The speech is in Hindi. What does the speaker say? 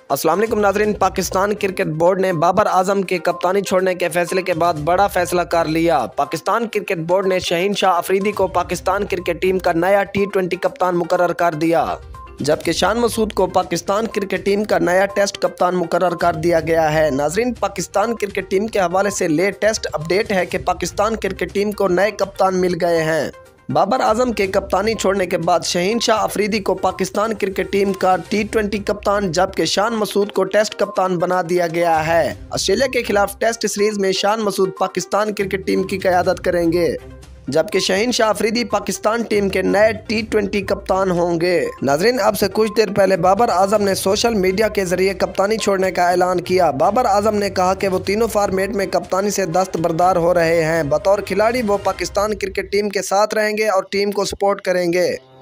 अस्सलाम वालेकुम नाज़रीन। पाकिस्तान क्रिकेट बोर्ड ने बाबर आजम के कप्तानी छोड़ने के फैसले के बाद बड़ा फैसला कर लिया। पाकिस्तान क्रिकेट बोर्ड ने शहीन शाह अफरीदी को पाकिस्तान क्रिकेट टीम का नया T20 कप्तान मुकर्रर कर दिया, जबकि शान मसूद को पाकिस्तान क्रिकेट टीम का नया टेस्ट कप्तान मुकर्रर कर दिया गया है। नाज़रीन, पाकिस्तान क्रिकेट टीम के हवाले से लेटेस्ट अपडेट है कि पाकिस्तान क्रिकेट टीम को नए कप्तान मिल गए हैं। बाबर आजम के कप्तानी छोड़ने के बाद शहीन शाह अफरीदी को पाकिस्तान क्रिकेट टीम का T20 कप्तान, जबकि शान मसूद को टेस्ट कप्तान बना दिया गया है। ऑस्ट्रेलिया के खिलाफ टेस्ट सीरीज में शान मसूद पाकिस्तान क्रिकेट टीम की क़यादत करेंगे, जबकि शहीन शाह अफरीदी पाकिस्तान टीम के नए T20 कप्तान होंगे। नाजरीन, अब से कुछ देर पहले बाबर आजम ने सोशल मीडिया के जरिए कप्तानी छोड़ने का ऐलान किया। बाबर आजम ने कहा कि वो तीनों फॉर्मेट में कप्तानी से दस्तबरदार हो रहे हैं। बतौर खिलाड़ी वो पाकिस्तान क्रिकेट टीम के साथ रहेंगे और टीम को सपोर्ट करेंगे।